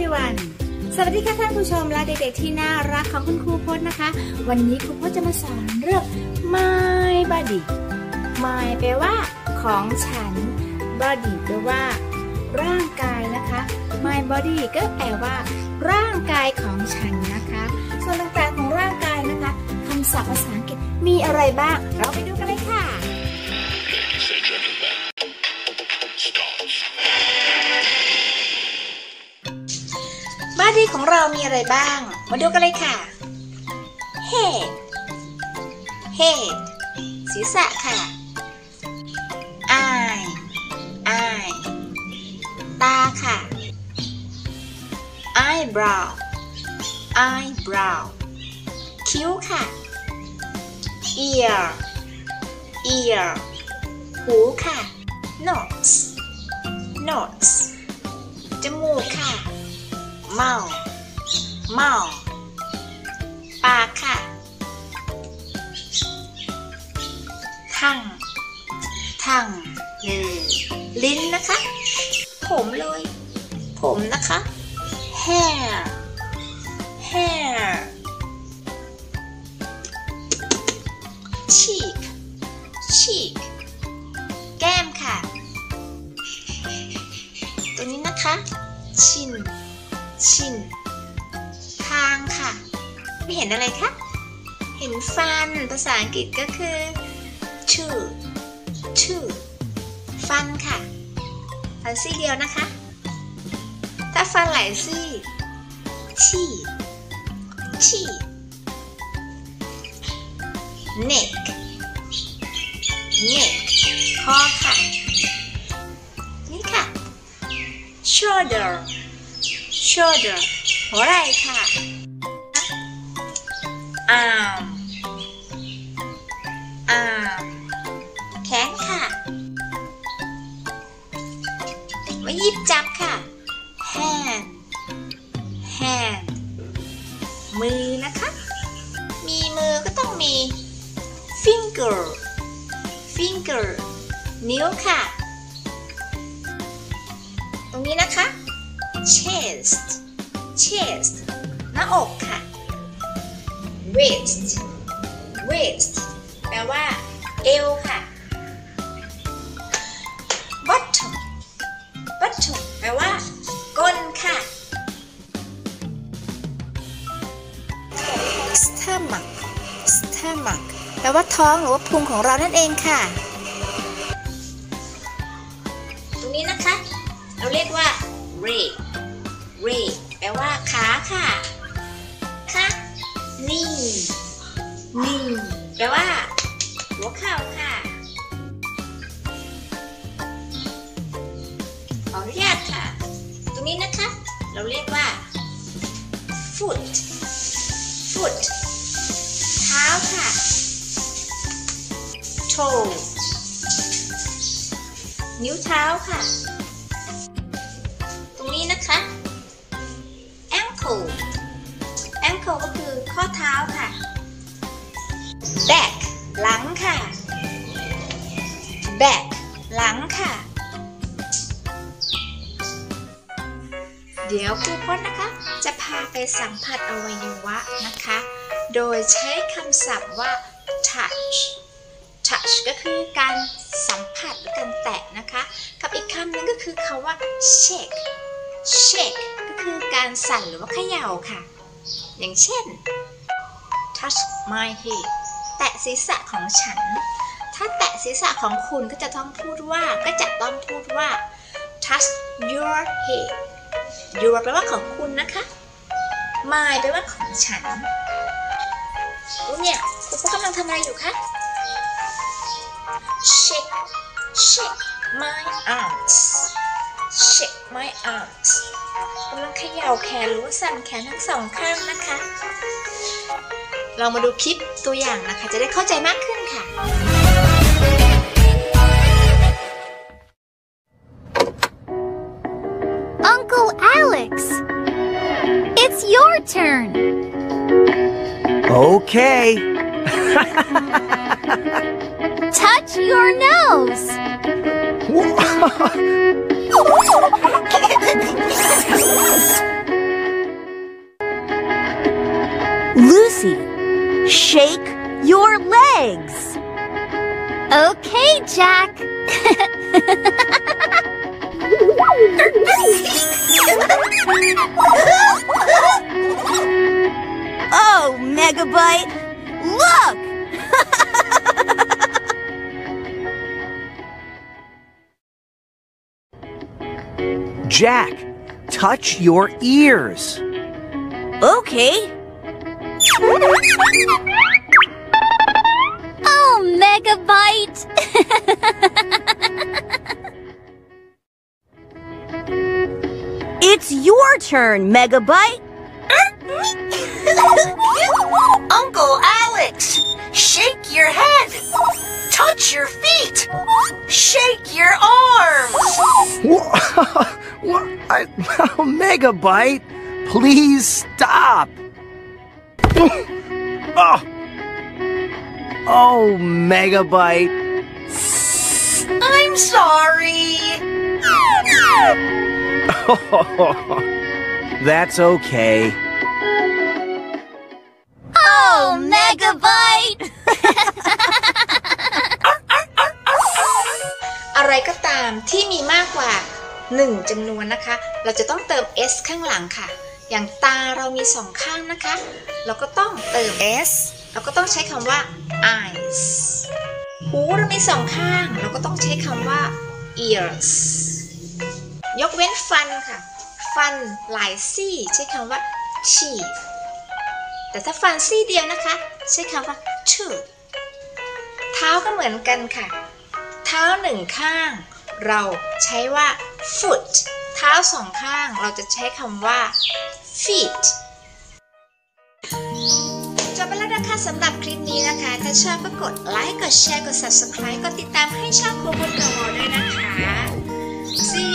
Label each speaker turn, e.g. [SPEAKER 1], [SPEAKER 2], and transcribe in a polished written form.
[SPEAKER 1] everyone สวัสดีค่ะท่านผู้ชมและเด็กๆที่น่ารักของคุณครูพจน์นะคะวันนี้ครูพจน์จะมาสอนเรื่อง my body my แปลว่าของฉัน body แปลว่าร่างกายนะคะ my body ก็แปลว่าร่างกายของฉันนะคะส่วนต่างๆของร่างกายนะคะคำศัพท์ภาษาอังกฤษมีอะไรบ้างเราไปดูกันเลยค่ะบอดี้ของเรามีอะไรบ้างมาดูกันเลยค่ะ head ศีรษะค่ะ eye ตาค่ะ eyebrow คิ้วค่ะ ear หูค่ะ nose จมูกค่ะ mouth ปากค่ะ tongue ลิ้นนะคะผมนะคะ hair cheek แก้มค่ะตัวนี้นะคะชินคางค่ะไม่เห็นอะไรคะเห็นฟันภาษาอังกฤษก็คือ tooth ฟันค่ะฟันซี่เดียวนะคะถ้าฟันหลายซี่ teeth neck คอค่ะนี่ค่ะ shoulder หัวไหล่ค่ะ arm แขนค่ะไว้หยิบจับค่ะ hand มือนะคะมีมือก็ต้องมี finger นิ้วค่ะตรงนี้นะคะ chest หน้าอกค่ะ waist แปลว่าเอวค่ะ bottom แปลว่าก้นค่ะ stomach แปลว่าท้องหรือว่าพุงของเรานั่นเองค่ะตรงนี้นะคะเราเรียกว่า leg แปลว่าขาค่ะknee แปลว่าหัวเข่าค่ะขออนุญาตค่ะตรงนี้นะคะเราเรียกว่า foot เท้าค่ะ toe นิ้วเท้าค่ะตรงนี้นะคะ ankle ก็คือข้อเท้าค่ะ back หลังค่ะ เดี๋ยวครูพจน์นะคะจะพาไปสัมผัสอวัยวะนะคะโดยใช้คำศัพท์ว่า touch ก็คือการสัมผัสหรือการแตะนะคะกับอีกคำหนึ่งก็คือคำว่า shake ก็คือการสั่นหรือว่าเขย่าค่ะอย่างเช่น touch my head แตะศีรษะของฉันถ้าแตะศีรษะของคุณก็จะต้องพูดว่า touch your head your แปลว่าของคุณนะคะ my แปลว่าของฉันเนี่ยคุณพ่อกำลังทำอะไรอยู่คะ shake my arms กำลังเขย่าแขนหรือว่าสั่นแขนทั้งสองข้างนะคะเรามาดูคลิปตัวอย่างนะคะจะได้เข้าใจมากขึ้นค่ะ
[SPEAKER 2] Uncle Alex, it's your turn.
[SPEAKER 3] Okay.
[SPEAKER 2] Touch your nose.
[SPEAKER 3] Lucy. Shake your legs.
[SPEAKER 2] Okay, Jack.
[SPEAKER 3] Oh, Megabyte, look!
[SPEAKER 4] Jack, touch your ears.
[SPEAKER 3] Okay.
[SPEAKER 2] Oh, Megabyte.
[SPEAKER 3] It's your turn, Megabyte.
[SPEAKER 5] Uncle Alex, shake your head. Touch your feet. Shake your arms.
[SPEAKER 4] What? Megabyte, please stop. Oh, Megabyte.
[SPEAKER 5] I'm sorry.
[SPEAKER 4] That's okay.
[SPEAKER 2] Oh, Megabyte.
[SPEAKER 1] อะไรก็ตามที่มีมากกว่า1จำนวนนะคะเราจะต้องเติม s ข้างหลังค่ะอย่างตาเรามี2ข้างนะคะเราก็ต้องเติม s เราก็ต้องใช้คำว่า eyes หูเรามี2ข้างเราก็ต้องใช้คำว่า ears ยกเว้นฟันค่ะฟันหลายซี่ใช้คำว่า teeth แต่ถ้าฟันซี่เดียวนะคะใช้คำว่า tooth เท้าก็เหมือนกันค่ะเท้า1ข้างเราใช้ว่า foot เท้า2ข้างเราจะใช้คำว่า feet จบไปแล้วนะคะสำหรับคลิปนี้นะคะถ้าชอบก็กดไลค์กดแชร์กด subscribe กดติดตามให้ช่องครูพุทธเราด้วยนะคะ See